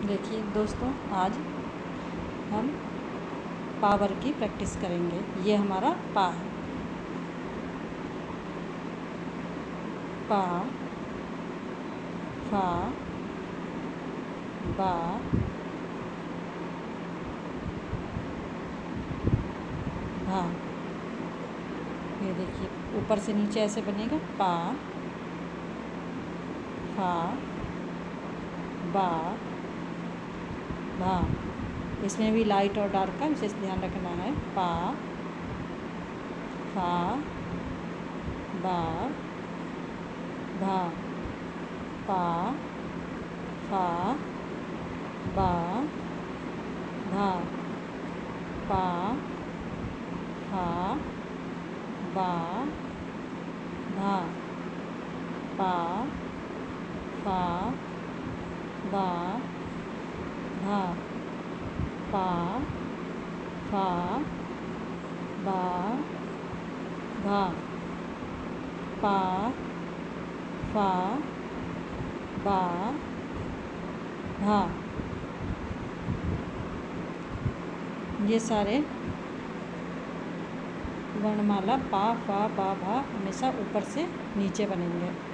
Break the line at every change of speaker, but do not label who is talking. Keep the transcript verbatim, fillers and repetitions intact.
देखिए दोस्तों, आज हम पावर की प्रैक्टिस करेंगे। ये हमारा पा है। पा, फा, बा, भा। ये देखिए, ऊपर से नीचे ऐसे बनेगा। पा, फा, बा, भा। इसमें भी लाइट और डार्क का विशेष ध्यान रखना है। पा, फा, बा, भा। पा, फा, बा, भा। पा, फा, बा, भा। पा, फा, बा, भा। पा, फा, बा, भा। पा, फा, बा, भा। ये सारे वर्णमाला पा, फा, बा, भा हमेशा ऊपर से नीचे बनेंगे।